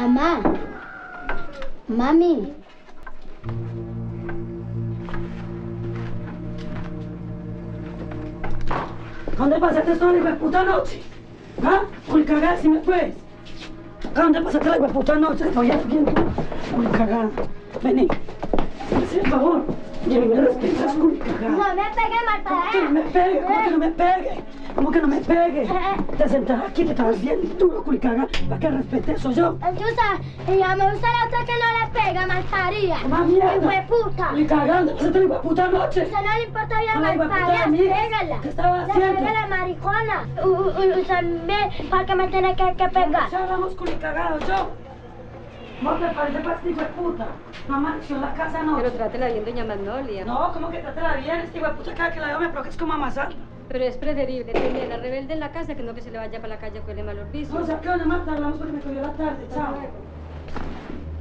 Mamá. Mami. ¿Dónde pasaste toda la puta noche? ¿Ah? Uy, cagada, si me puedes. ¿Dónde pasaste la puta noche? Que todavía estoy viendo. Uy, cagada. Vení. Por favor. Ya me respetas, uy, cagada. No me pegue, malparada. ¿Cómo que no me pegue? ¿Cómo que no me pegue? ¿Cómo que no me pegue? Te sentas aquí, te estabas bien duro, culicaga, para que respete eso yo. Ya me gusta la otra que no le pega, malparida. ¡Mamá, mierda! ¡Hijo de puta! Culicaga, ¿dónde pasaste la puta noche? Usted no le importa bien, Ay, malparida, hueputa, pégala. ¿qué estaba haciendo? Pégala, maricona. Usted ve para que me tiene que pegar. Ya vamos culicagados, yo. ¿Cómo te parece para este hijo de puta? Mamá, yo en la casa no. Pero trátela bien, doña Magnolia. No, ¿cómo que trátela bien? Este hijo de puta cada que la veo me provoca es como amasar. Pero es preferible tener la rebelde en la casa que no que se le vaya para la calle con el malos vicios. No, o sea, ¿qué onda, Marta? Hablamos porque me cogió la tarde. Chao.